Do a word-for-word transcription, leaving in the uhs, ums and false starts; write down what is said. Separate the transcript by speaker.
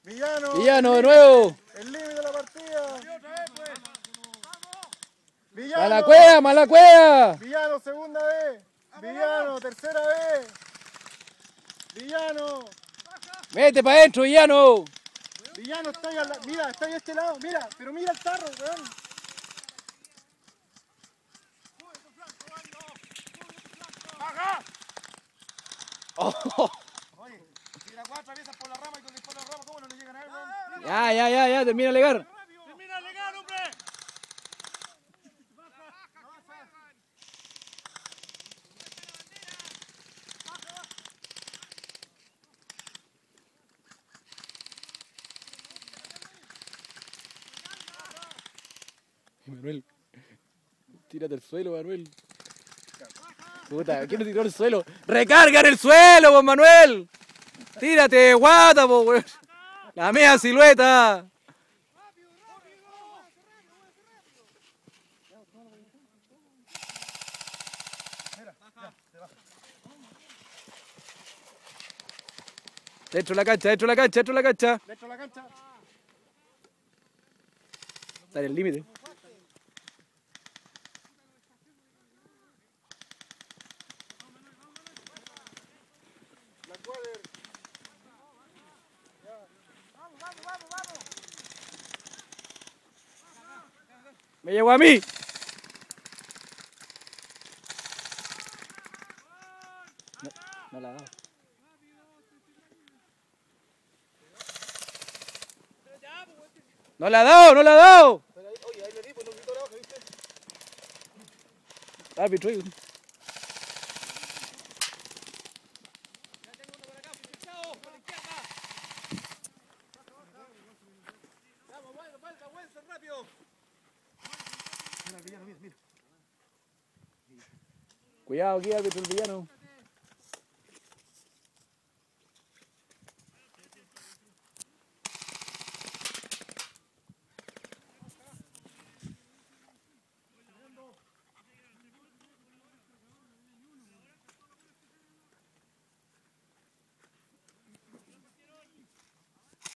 Speaker 1: Villano.
Speaker 2: Villano de nuevo.
Speaker 1: El límite de la partida. Villano.
Speaker 2: Mala cueva, mala cueva.
Speaker 1: Villano, segunda vez. Villano, tercera vez. Villano.
Speaker 2: Vete para adentro, Villano.
Speaker 1: Villano, está ahí al lado. Mira, está ahí a este lado. Mira, pero mira el tarro, weón.
Speaker 2: Oh.
Speaker 1: Oye, si las cuatro atraviesas por la rama y con por la rama, ¿cómo no le llegan a él, weón?
Speaker 2: Ya, ya, ya, ya, termina de legar.
Speaker 3: ¡Termina de legar, hombre!
Speaker 2: Manuel, tírate al suelo, Manuel. Puta, ¿quién lo tiró al suelo? ¡Recarga en el suelo, vos, Manuel! ¡Tírate, guata, po, weón! ¡La mea silueta! Dentro de la cancha, dentro de la cancha, dentro de la cancha.
Speaker 1: Dentro de la cancha.
Speaker 2: Está en el límite.
Speaker 1: La cuadra. Vamos, vamos, vamos, vamos.
Speaker 2: Me llegó a mí. No, no la ha dado. No la ha dado, no la ha dado.
Speaker 1: Oye, ahí le di, pues no gritó la hoja, ¿viste?
Speaker 2: Árbitro.
Speaker 3: Ya tengo uno por acá, fixado, por la izquierda. Vamos, vuelta, vuelta, vuelta, rápido.
Speaker 1: Mira, Villano, mira, mira.
Speaker 2: Cuidado aquí, árbitro, el Villano.